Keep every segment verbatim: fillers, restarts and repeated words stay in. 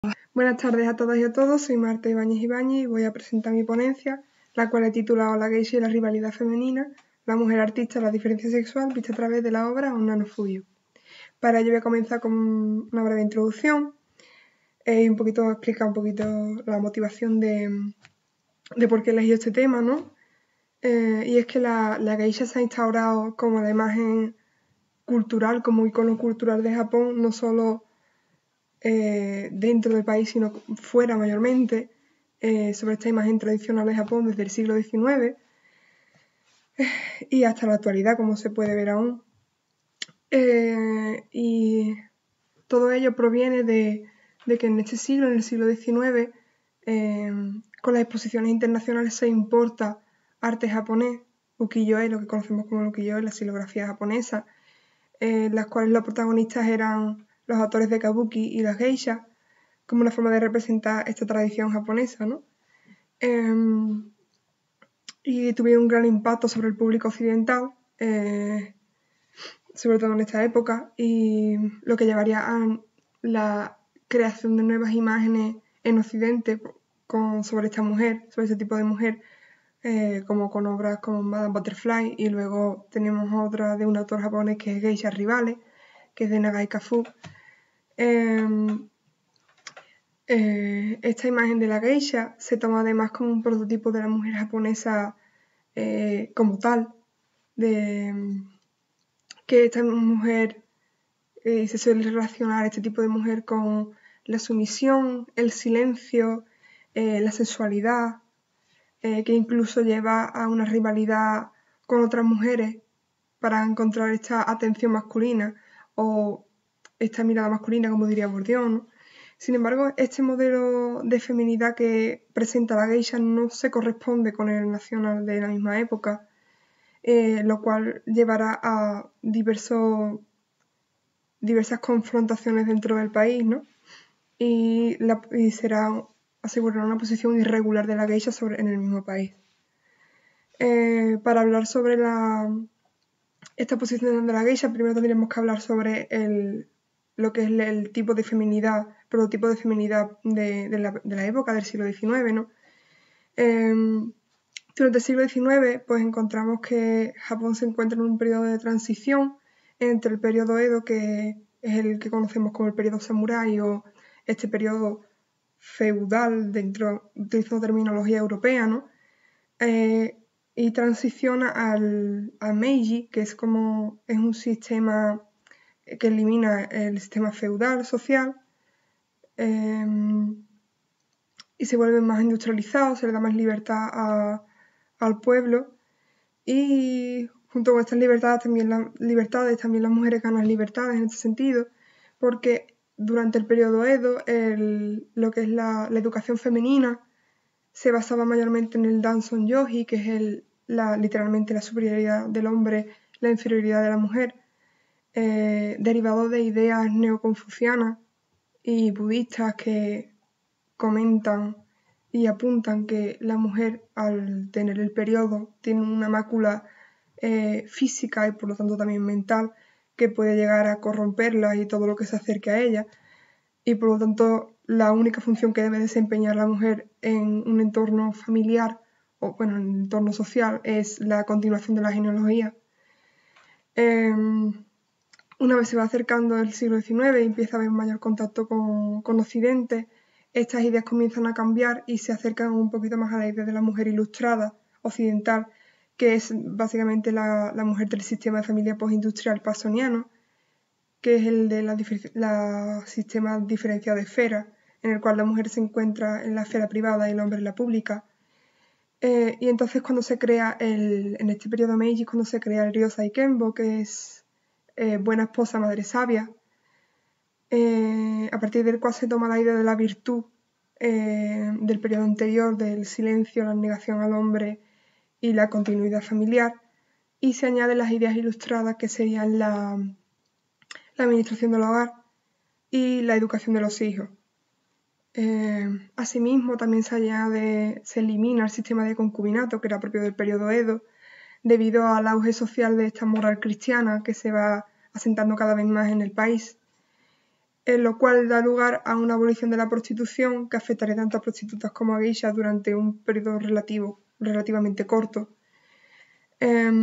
Buenas tardes a todas y a todos, soy Marta Ibáñez Ibáñez y voy a presentar mi ponencia, la cual he titulado La geisha y la rivalidad femenina, la mujer artista, la diferencia sexual, vista a través de la obra Onna no Fuyu. Para ello voy a comenzar con una breve introducción eh, y un poquito explicar un poquito la motivación de, de por qué he elegido este tema, ¿no? Eh, y es que la, la geisha se ha instaurado como la imagen cultural, como icono cultural de Japón, no solo Eh, dentro del país, sino fuera mayormente, eh, sobre esta imagen tradicional de Japón desde el siglo diecinueve eh, y hasta la actualidad, como se puede ver aún. Eh, y todo ello proviene de, de, que en este siglo, en el siglo diecinueve, eh, con las exposiciones internacionales se importa arte japonés, ukiyo-e, lo que conocemos como el ukiyo-e, la silografía japonesa, eh, las cuales los protagonistas eran los autores de kabuki y las geishas, como una forma de representar esta tradición japonesa, ¿no? Eh, y tuvieron un gran impacto sobre el público occidental, eh, sobre todo en esta época, y lo que llevaría a la creación de nuevas imágenes en Occidente con, sobre esta mujer, sobre este tipo de mujer, eh, como con obras como Madame Butterfly, y luego tenemos otra de un autor japonés que es Geisha Rivales, que es de Nagai Kafu. Eh, Eh, esta imagen de la geisha se toma además como un prototipo de la mujer japonesa eh, como tal, de que esta mujer eh, se suele relacionar este tipo de mujer con la sumisión, el silencio, eh, la sexualidad, eh, que incluso lleva a una rivalidad con otras mujeres para encontrar esta atención masculina o esta mirada masculina, como diría Bourdieu, ¿no? Sin embargo, este modelo de feminidad que presenta la geisha no se corresponde con el nacional de la misma época, eh, lo cual llevará a diversos, diversas confrontaciones dentro del país, ¿no? Y, la, y será asegurar una posición irregular de la geisha sobre, en el mismo país. Eh, para hablar sobre la, esta posición de la geisha, primero tendríamos que hablar sobre el, lo que es el tipo de feminidad, prototipo de feminidad de, de, la, de la época del siglo diecinueve, ¿no? Eh, durante el siglo diecinueve, pues encontramos que Japón se encuentra en un periodo de transición entre el periodo Edo, que es el que conocemos como el periodo samurái o este periodo feudal, dentro, utilizando terminología europea, ¿no? Eh, y transiciona al, al Meiji, que es como es un sistema que elimina el sistema feudal social eh, y se vuelve más industrializado, se le da más libertad a, al pueblo y junto con estas libertades también, la, libertades también las mujeres ganan libertades en este sentido, porque durante el periodo Edo el, lo que es la, la educación femenina se basaba mayormente en el Danson Yogi, que es el, la, literalmente la superioridad del hombre, la inferioridad de la mujer, eh, derivado de ideas neoconfucianas y budistas que comentan y apuntan que la mujer al tener el periodo tiene una mácula eh, física y por lo tanto también mental que puede llegar a corromperla y todo lo que se acerque a ella, y por lo tanto la única función que debe desempeñar la mujer en un entorno familiar o bueno, en un entorno social es la continuación de la genealogía. Eh, una vez se va acercando el siglo diecinueve y empieza a haber mayor contacto con, con Occidente, estas ideas comienzan a cambiar y se acercan un poquito más a la idea de la mujer ilustrada occidental, que es básicamente la, la mujer del sistema de familia postindustrial parsoniano, que es el de la, la sistema diferenciado de esfera, en el cual la mujer se encuentra en la esfera privada y el hombre en la pública. Eh, y entonces cuando se crea, el, en este periodo Meiji, cuando se crea el Ryosai Kenbo, que es eh, buena esposa, madre sabia, eh, a partir del cual se toma la idea de la virtud eh, del periodo anterior, del silencio, la negación al hombre y la continuidad familiar, y se añaden las ideas ilustradas que serían la, la administración del hogar y la educación de los hijos. Eh, asimismo, también se añade, se elimina el sistema de concubinato, que era propio del periodo Edo, debido al auge social de esta moral cristiana que se va asentando cada vez más en el país. en lo cual da lugar a una abolición de la prostitución que afectaría tanto a prostitutas como a geishas durante un periodo relativo, relativamente corto. Eh,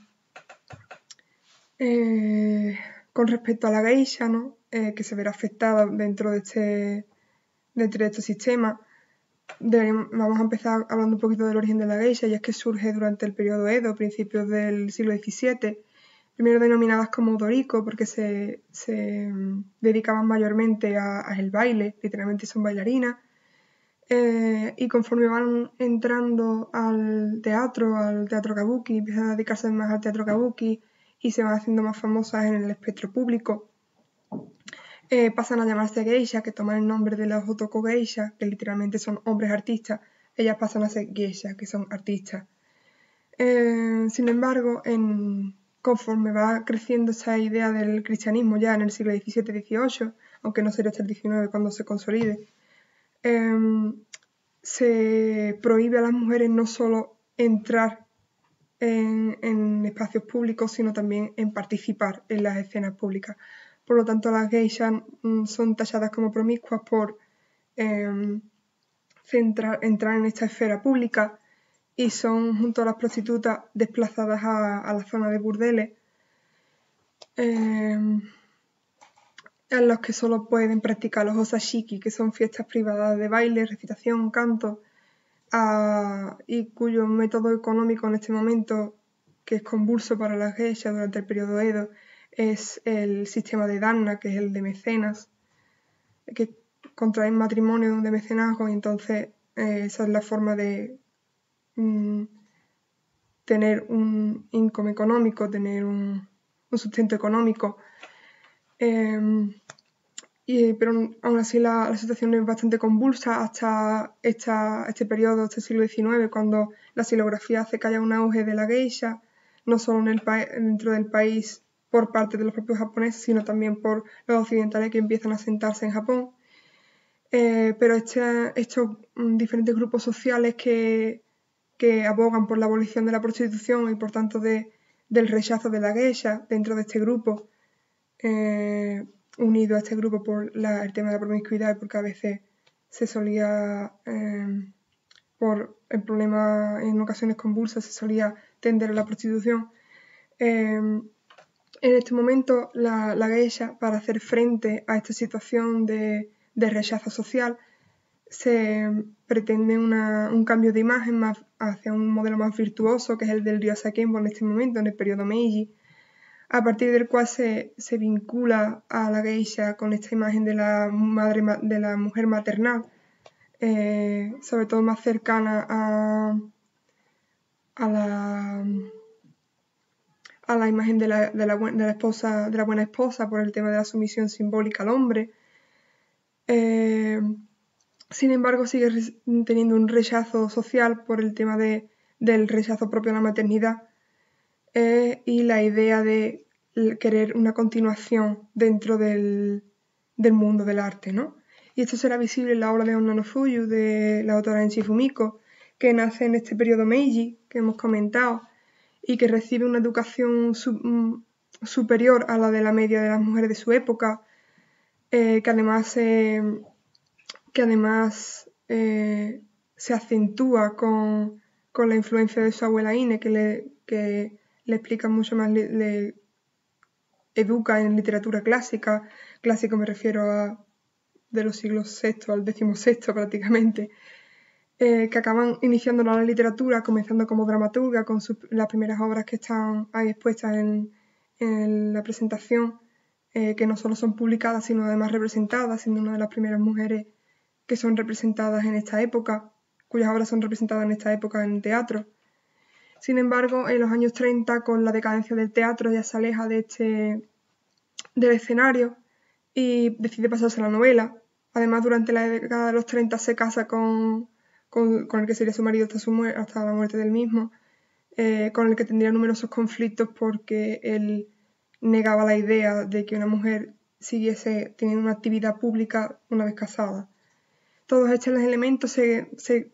eh, con respecto a la geisha, ¿no? eh, que se verá afectada dentro de este, dentro de este sistema, deberíamos, vamos a empezar hablando un poquito del origen de la geisha, y es que surge durante el periodo Edo, principios del siglo diecisiete, primero denominadas como doriko porque se, se um, dedicaban mayormente al baile, literalmente son bailarinas, eh, y conforme van entrando al teatro, al teatro kabuki, empiezan a dedicarse más al teatro kabuki y se van haciendo más famosas en el espectro público, eh, pasan a llamarse geisha, que toman el nombre de las otoko geisha, que literalmente son hombres artistas. Ellas pasan a ser geisha, que son artistas. Eh, sin embargo, en, conforme va creciendo esa idea del cristianismo ya en el siglo diecisiete dieciocho, aunque no sería hasta el diecinueve cuando se consolide, eh, se prohíbe a las mujeres no solo entrar en, en espacios públicos, sino también en participar en las escenas públicas. Por lo tanto, las geishas mm, son talladas como promiscuas por eh, centrar, entrar en esta esfera pública y son, junto a las prostitutas, desplazadas a, a la zona de burdeles, eh, en los que solo pueden practicar los osashiki, que son fiestas privadas de baile, recitación, canto, a, y cuyo método económico en este momento, que es convulso para las geishas durante el periodo Edo, es el sistema de danna, que es el de mecenas, que contraen matrimonio de mecenazgo, y entonces eh, esa es la forma de mm, tener un income económico, tener un, un sustento económico. Eh, y, pero aún así la, la situación es bastante convulsa hasta esta, este periodo, este siglo diecinueve, cuando la silografía hace que haya un auge de la geisha, no solo en el dentro del país por parte de los propios japoneses, sino también por los occidentales que empiezan a sentarse en Japón. Eh, pero este, estos mm, diferentes grupos sociales que, que abogan por la abolición de la prostitución y por tanto de, del rechazo de la geisha dentro de este grupo, eh, unido a este grupo por la, el tema de la promiscuidad, porque a veces se solía, eh, por el problema en ocasiones convulsas, se solía tender a la prostitución. Eh, en este momento, la, la geisha, para hacer frente a esta situación de, de rechazo social, se pretende una, un cambio de imagen más hacia un modelo más virtuoso, que es el del Ryosa Kenpo en este momento, en el periodo Meiji, a partir del cual se, se vincula a la geisha con esta imagen de la, madre, de la mujer maternal, eh, sobre todo más cercana a, a, la, a la imagen de la, de, la, de, la esposa, de la buena esposa por el tema de la sumisión simbólica al hombre. Eh, sin embargo, sigue teniendo un rechazo social por el tema de, del rechazo propio a la maternidad. Eh, y la idea de querer una continuación dentro del, del mundo del arte, ¿no? Y esto será visible en la obra de Onna no Fuyu, de la autora Enchi Fumiko, que nace en este periodo Meiji, que hemos comentado, y que recibe una educación su, superior a la de la media de las mujeres de su época, eh, que además, eh, que además eh, se acentúa con, con la influencia de su abuela Ine, que le... Que, le explica mucho más, le, le educa en literatura clásica, clásico me refiero a de los siglos sexto al decimosexto prácticamente, eh, que acaban iniciando la literatura, comenzando como dramaturga con sus, las primeras obras que están ahí expuestas en, en la presentación, eh, que no solo son publicadas, sino además representadas, siendo una de las primeras mujeres que son representadas en esta época, cuyas obras son representadas en esta época en teatro. Sin embargo, en los años treinta, con la decadencia del teatro, ya se aleja de este, del escenario y decide pasarse a la novela. Además, durante la década de los treinta se casa con, con, con el que sería su marido hasta, su muerte, hasta la muerte del mismo, eh, con el que tendría numerosos conflictos porque él negaba la idea de que una mujer siguiese teniendo una actividad pública una vez casada. Todos estos elementos se, se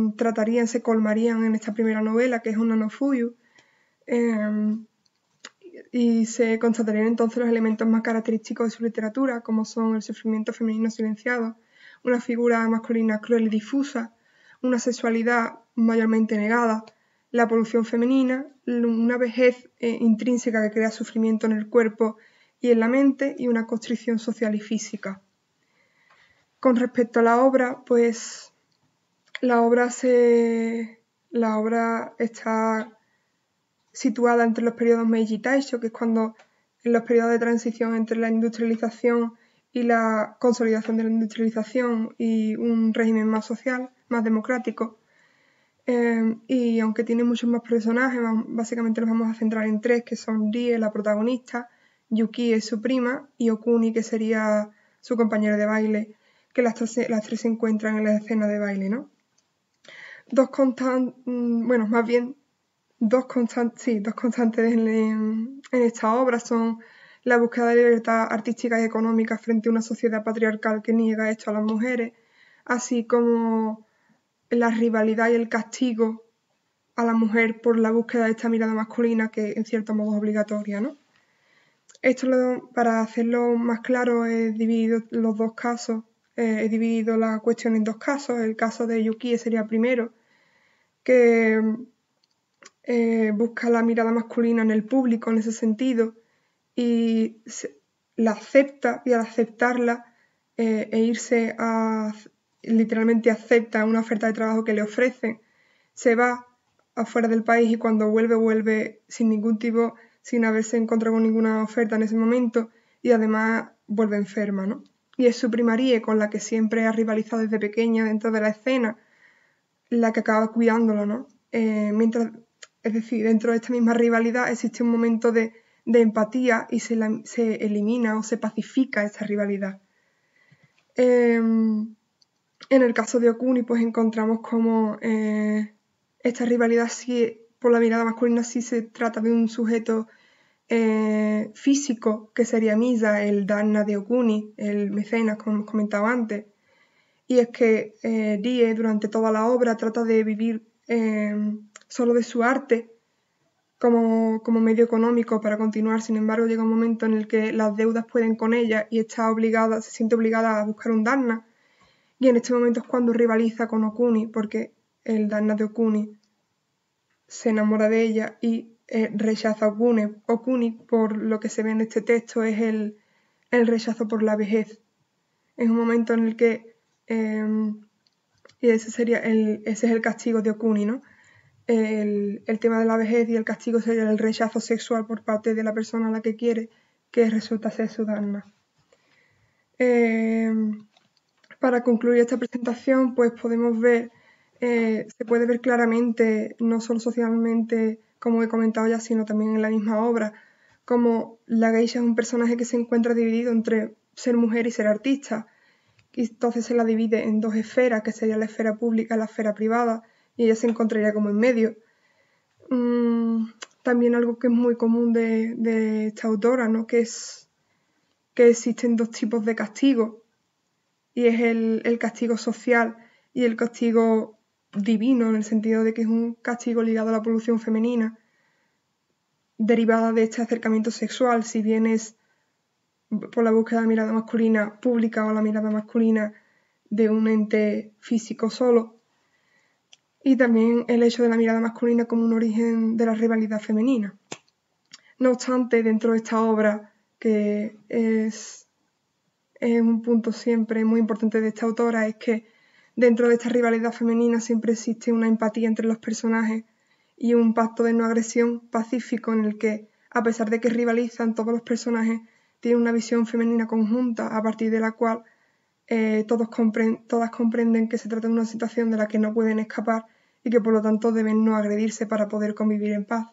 tratarían, se colmarían en esta primera novela, que es Onna no Fuyu, eh, y se constatarían entonces los elementos más característicos de su literatura, como son el sufrimiento femenino silenciado, una figura masculina cruel y difusa, una sexualidad mayormente negada, la polución femenina, una vejez eh, intrínseca que crea sufrimiento en el cuerpo y en la mente y una constricción social y física. Con respecto a la obra, pues la obra, se, la obra está situada entre los periodos Meiji y Taisho, que es cuando en los periodos de transición entre la industrialización y la consolidación de la industrialización y un régimen más social, más democrático. Eh, y aunque tiene muchos más personajes, básicamente nos vamos a centrar en tres, que son Rie, la protagonista, Yuki es su prima y Okuni, que sería su compañero de baile, que las tres, las tres se encuentran en la escena de baile, ¿no? Dos constantes, bueno, más bien dos constantes, sí, dos constantes en, en esta obra son la búsqueda de libertad artística y económica frente a una sociedad patriarcal que niega esto a las mujeres, así como la rivalidad y el castigo a la mujer por la búsqueda de esta mirada masculina que en cierto modo es obligatoria, ¿no? Esto, lo, para hacerlo más claro, he dividido los dos casos, eh, he dividido la cuestión en dos casos. El caso de Yuki sería primero, que eh, busca la mirada masculina en el público en ese sentido y se, la acepta, y al aceptarla eh, e irse a, literalmente acepta una oferta de trabajo que le ofrecen, se va afuera del país y cuando vuelve, vuelve sin ningún tipo, sin haberse encontrado con ninguna oferta en ese momento y además vuelve enferma, ¿no? Y es su prima Rie, con la que siempre ha rivalizado desde pequeña dentro de la escena, la que acaba cuidándolo, ¿no? Eh, mientras, es decir, dentro de esta misma rivalidad existe un momento de, de empatía y se, la, se elimina o se pacifica esta rivalidad. Eh, en el caso de Okuni, pues encontramos como eh, esta rivalidad sí, por la mirada masculina sí se trata de un sujeto eh, físico, que sería Misa, el Dharna de Okuni, el mecenas, como hemos comentado antes. Y es que eh, Rie, durante toda la obra, trata de vivir eh, solo de su arte como, como medio económico para continuar. Sin embargo, llega un momento en el que las deudas pueden con ella y está obligada, se siente obligada a buscar un Dharna. Y en este momento es cuando rivaliza con Okuni, porque el Dharna de Okuni se enamora de ella y eh, rechaza a Okuni. Okuni, por lo que se ve en este texto, es el, el rechazo por la vejez. Es un momento en el que, eh, y ese, sería el, ese es el castigo de Okuni, ¿no? El, el tema de la vejez y el castigo sería el rechazo sexual por parte de la persona a la que quiere, que resulta ser su Dharna. Eh, Para concluir esta presentación, pues podemos ver, eh, se puede ver claramente, no solo socialmente, como he comentado ya, sino también en la misma obra, como la geisha es un personaje que se encuentra dividido entre ser mujer y ser artista. Y entonces se la divide en dos esferas, que sería la esfera pública y la esfera privada, y ella se encontraría como en medio. Mm, también algo que es muy común de, de esta autora, ¿no? Que es que existen dos tipos de castigo. Y es el, el castigo social y el castigo divino, en el sentido de que es un castigo ligado a la polución femenina, derivada de este acercamiento sexual, si bien es por la búsqueda de la mirada masculina pública o la mirada masculina de un ente físico solo, y también el hecho de la mirada masculina como un origen de la rivalidad femenina. No obstante, dentro de esta obra, que es es un punto siempre muy importante de esta autora, es que dentro de esta rivalidad femenina siempre existe una empatía entre los personajes y un pacto de no agresión pacífico en el que, a pesar de que rivalizan, todos los personajes tienen una visión femenina conjunta a partir de la cual eh, todos compren todas comprenden que se trata de una situación de la que no pueden escapar y que por lo tanto deben no agredirse para poder convivir en paz.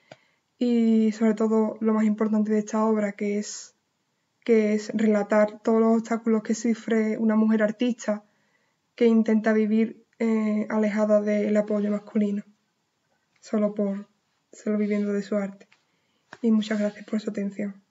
Y sobre todo lo más importante de esta obra, que es que es relatar todos los obstáculos que sufre una mujer artista que intenta vivir eh, alejada del apoyo masculino, solo por solo viviendo de su arte. Y muchas gracias por su atención.